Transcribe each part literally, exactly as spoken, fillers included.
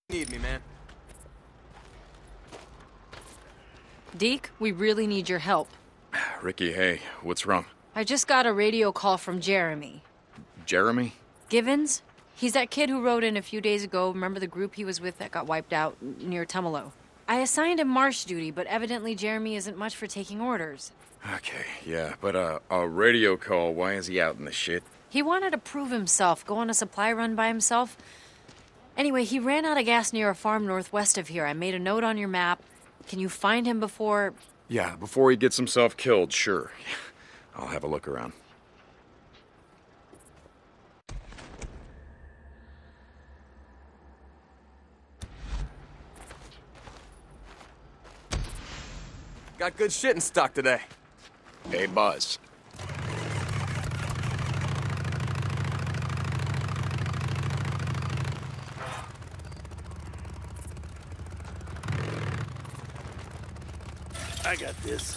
Need me, man. Deke, we really need your help. Ricky, hey, what's wrong? I just got a radio call from Jeremy. Jeremy? Givens? He's that kid who rode in a few days ago. Remember the group he was with that got wiped out near Tumalo? I assigned him marsh duty, but evidently Jeremy isn't much for taking orders. Okay, yeah, but uh, a radio call, why is he out in the shit? He wanted to prove himself, go on a supply run by himself. Anyway, he ran out of gas near a farm northwest of here. I made a note on your map. Can you find him before... Yeah, before he gets himself killed, sure. I'll have a look around. Got good shit in stock today. Hey, Buzz. I got this.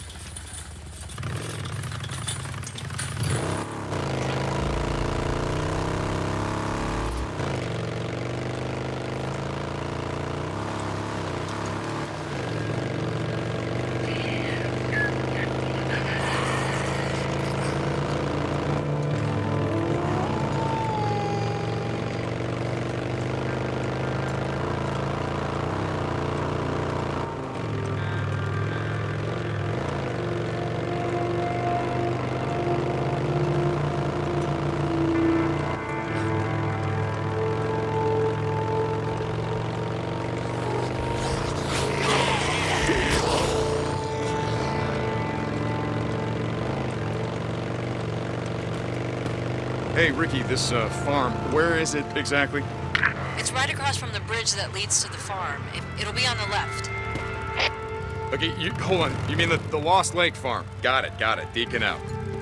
Hey, Ricky, this uh, farm, where is it exactly? It's right across from the bridge that leads to the farm. It, it'll be on the left. Okay, you hold on. You mean the, the Lost Lake farm? Got it, got it. Deacon out.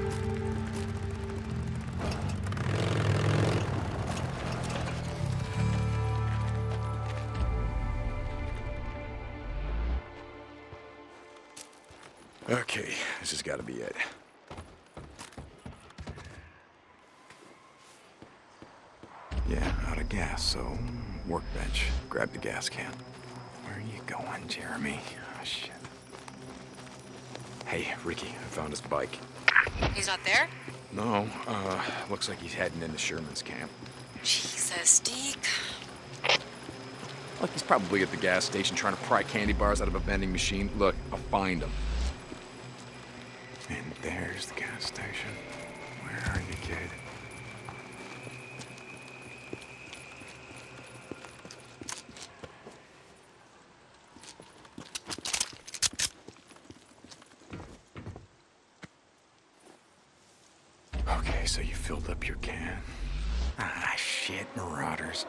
Okay, this has got to be it. Yeah, out of gas, so workbench. Grab the gas can. Where are you going, Jeremy? Oh, shit. Hey, Ricky, I found his bike. He's not there? No, uh, looks like he's heading into Sherman's camp. Jesus, Deke. Look, he's probably at the gas station trying to pry candy bars out of a vending machine. Look, I'll find him. And there's the gas station. Where are you, kid? Okay, so you filled up your can. Ah, shit, marauders.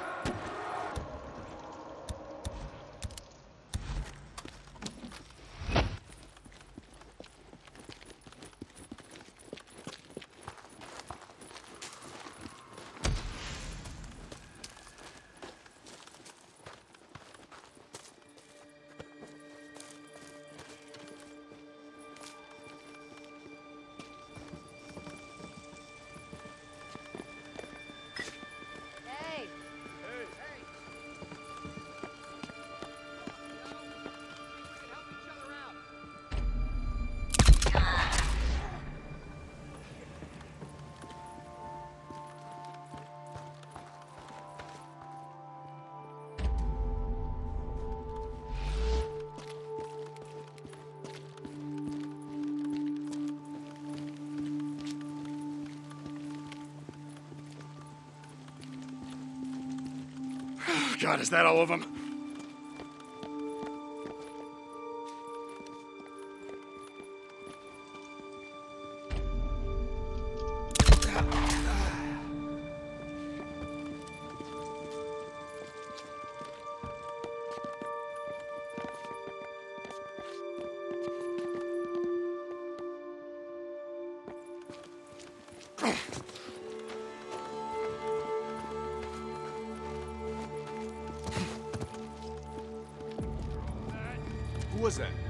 God, is that all of them? Who was that?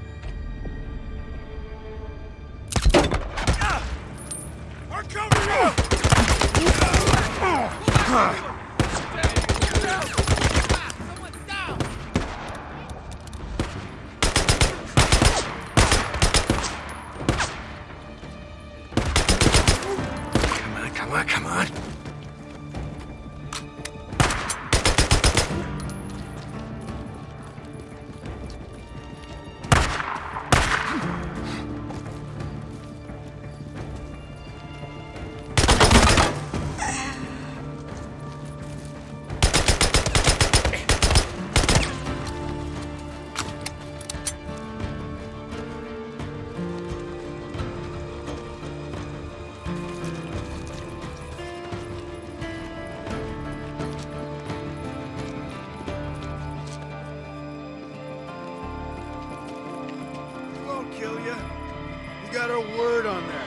We're covering you! Someone word on that.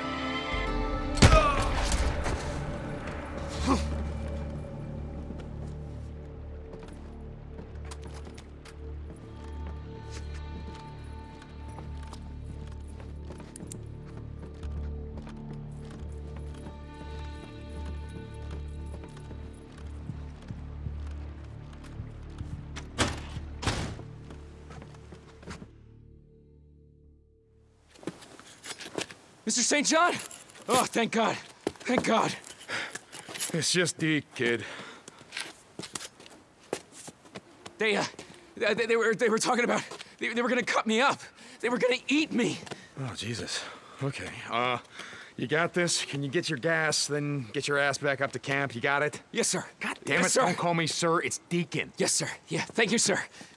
Mister Saint John? Oh, thank God. Thank God. It's just Deke, kid. They, uh, they, they were, they were talking about, they, they were gonna cut me up. They were gonna eat me. Oh, Jesus. Okay, uh, you got this? Can you get your gas, then get your ass back up to camp? You got it? Yes, sir. God damn Yes, it, sir. don't call me sir, it's Deacon. Yes, sir. Yeah, thank you, sir.